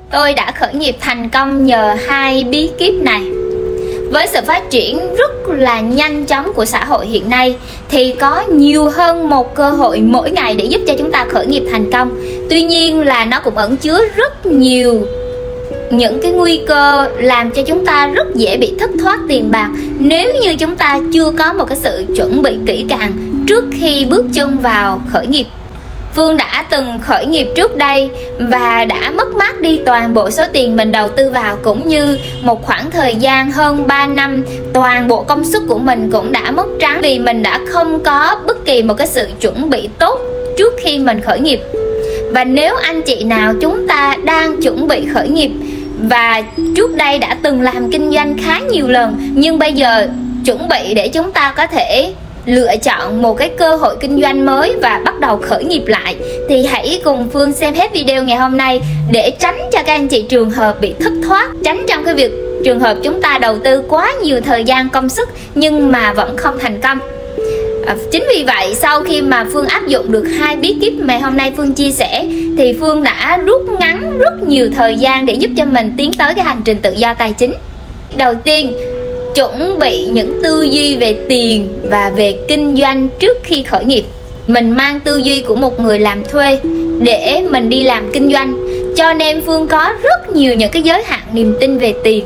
Tôi đã khởi nghiệp thành công nhờ hai bí kíp này. Với sự phát triển rất là nhanh chóng của xã hội hiện nay thì có nhiều hơn một cơ hội mỗi ngày để giúp cho chúng ta khởi nghiệp thành công. Tuy nhiên là nó cũng ẩn chứa rất nhiều những cái nguy cơ làm cho chúng ta rất dễ bị thất thoát tiền bạc nếu như chúng ta chưa có một cái sự chuẩn bị kỹ càng trước khi bước chân vào khởi nghiệp. Phương đã từng khởi nghiệp trước đây và đã mất mát đi toàn bộ số tiền mình đầu tư vào, cũng như một khoảng thời gian hơn 3 năm toàn bộ công sức của mình cũng đã mất trắng vì mình đã không có bất kỳ một cái sự chuẩn bị tốt trước khi mình khởi nghiệp. Và nếu anh chị nào chúng ta đang chuẩn bị khởi nghiệp và trước đây đã từng làm kinh doanh khá nhiều lần nhưng bây giờ chuẩn bị để chúng ta có thể lựa chọn một cái cơ hội kinh doanh mới và bắt đầu khởi nghiệp lại, thì hãy cùng Phương xem hết video ngày hôm nay để tránh cho các anh chị trường hợp bị thất thoát, tránh trong cái việc trường hợp chúng ta đầu tư quá nhiều thời gian công sức nhưng mà vẫn không thành công. Chính vì vậy sau khi mà Phương áp dụng được hai bí kíp mà hôm nay Phương chia sẻ thì Phương đã rút ngắn rất nhiều thời gian để giúp cho mình tiến tới cái hành trình tự do tài chính. Đầu tiên, chuẩn bị những tư duy về tiền và về kinh doanh trước khi khởi nghiệp. Mình mang tư duy của một người làm thuê để mình đi làm kinh doanh, cho nên Phương có rất nhiều những cái giới hạn niềm tin về tiền.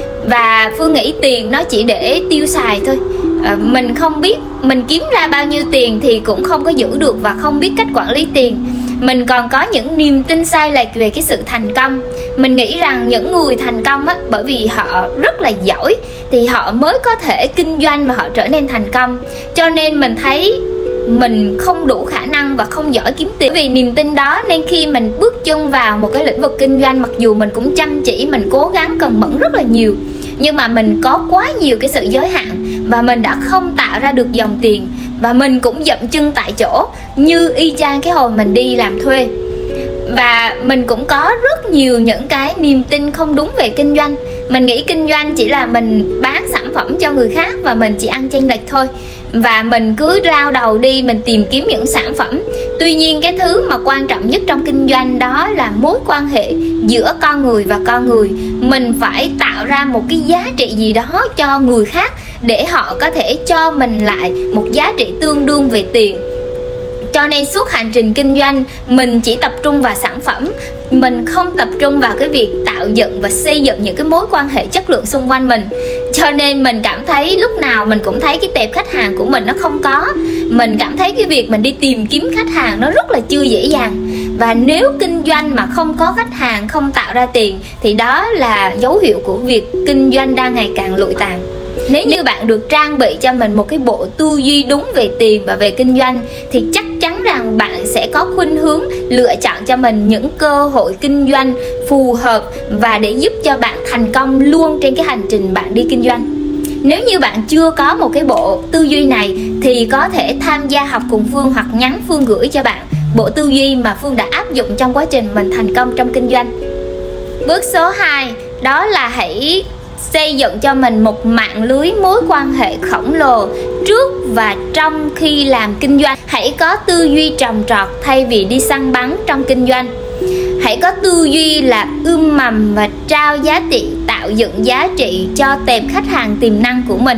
Và Phương nghĩ tiền nó chỉ để tiêu xài thôi. Mình không biết mình kiếm ra bao nhiêu tiền thì cũng không có giữ được và không biết cách quản lý tiền. Mình còn có những niềm tin sai lệch về cái sự thành công. Mình nghĩ rằng những người thành công á, bởi vì họ rất là giỏi thì họ mới có thể kinh doanh và họ trở nên thành công. Cho nên mình thấy mình không đủ khả năng và không giỏi kiếm tiền. Vì niềm tin đó nên khi mình bước chân vào một cái lĩnh vực kinh doanh, mặc dù mình cũng chăm chỉ, mình cố gắng cần mẫn rất là nhiều, nhưng mà mình có quá nhiều cái sự giới hạn và mình đã không tạo ra được dòng tiền. Và mình cũng dậm chân tại chỗ như y chang cái hồi mình đi làm thuê. Và mình cũng có rất nhiều những cái niềm tin không đúng về kinh doanh. Mình nghĩ kinh doanh chỉ là mình bán sản phẩm cho người khác và mình chỉ ăn chênh lệch thôi. Và mình cứ lao đầu đi, mình tìm kiếm những sản phẩm. Tuy nhiên cái thứ mà quan trọng nhất trong kinh doanh đó là mối quan hệ giữa con người và con người. Mình phải tạo ra một cái giá trị gì đó cho người khác để họ có thể cho mình lại một giá trị tương đương về tiền. Cho nên suốt hành trình kinh doanh mình chỉ tập trung vào sản phẩm, mình không tập trung vào cái việc tạo dựng và xây dựng những cái mối quan hệ chất lượng xung quanh mình. Cho nên mình cảm thấy lúc nào mình cũng thấy cái tệp khách hàng của mình nó không có. Mình cảm thấy cái việc mình đi tìm kiếm khách hàng nó rất là chưa dễ dàng. Và nếu kinh doanh mà không có khách hàng, không tạo ra tiền thì đó là dấu hiệu của việc kinh doanh đang ngày càng lụi tàn. Nếu như bạn được trang bị cho mình một cái bộ tư duy đúng về tiền và về kinh doanh thì chắc chắn rằng bạn sẽ có khuynh hướng lựa chọn cho mình những cơ hội kinh doanh phù hợp và để giúp cho bạn thành công luôn trên cái hành trình bạn đi kinh doanh. Nếu như bạn chưa có một cái bộ tư duy này thì có thể tham gia học cùng Phương hoặc nhắn Phương gửi cho bạn bộ tư duy mà Phương đã áp dụng trong quá trình mình thành công trong kinh doanh. Bước số 2 đó là hãy xây dựng cho mình một mạng lưới mối quan hệ khổng lồ trước và trong khi làm kinh doanh. Hãy có tư duy trồng trọt thay vì đi săn bắn trong kinh doanh. Hãy có tư duy là ươm mầm và trao giá trị, tạo dựng giá trị cho tệp khách hàng tiềm năng của mình.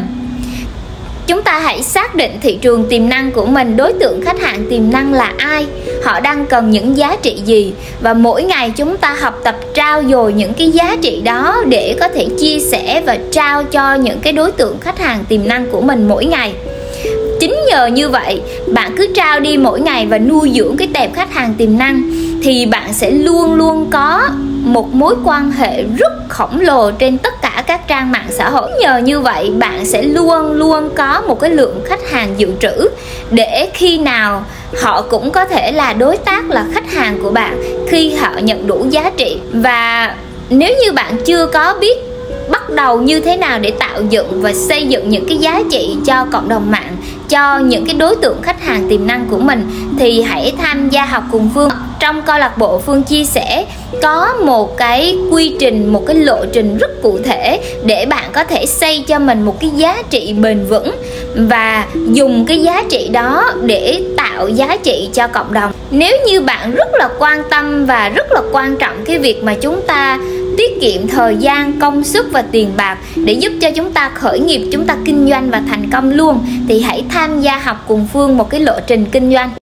Chúng ta hãy xác định thị trường tiềm năng của mình, đối tượng khách hàng tiềm năng là ai, họ đang cần những giá trị gì. Và mỗi ngày chúng ta học tập trao dồi những cái giá trị đó để có thể chia sẻ và trao cho những cái đối tượng khách hàng tiềm năng của mình mỗi ngày. Chính nhờ như vậy, bạn cứ trao đi mỗi ngày và nuôi dưỡng cái tệp khách hàng tiềm năng thì bạn sẽ luôn luôn có một mối quan hệ rất khổng lồ trên tất cả các trang mạng xã hội. Nhờ như vậy bạn sẽ luôn luôn có một cái lượng khách hàng dự trữ để khi nào họ cũng có thể là đối tác, là khách hàng của bạn khi họ nhận đủ giá trị. Và nếu như bạn chưa có biết bắt đầu như thế nào để tạo dựng và xây dựng những cái giá trị cho cộng đồng mạng, cho những cái đối tượng khách hàng tiềm năng của mình thì hãy tham gia học cùng Phương. Trong câu lạc bộ Phương chia sẻ có một cái quy trình, một cái lộ trình rất cụ thể để bạn có thể xây cho mình một cái giá trị bền vững và dùng cái giá trị đó để tạo giá trị cho cộng đồng. Nếu như bạn rất là quan tâm và rất là quan trọng cái việc mà chúng ta tiết kiệm thời gian, công sức và tiền bạc để giúp cho chúng ta khởi nghiệp, chúng ta kinh doanh và thành công luôn, thì hãy tham gia học cùng Phương một cái lộ trình kinh doanh.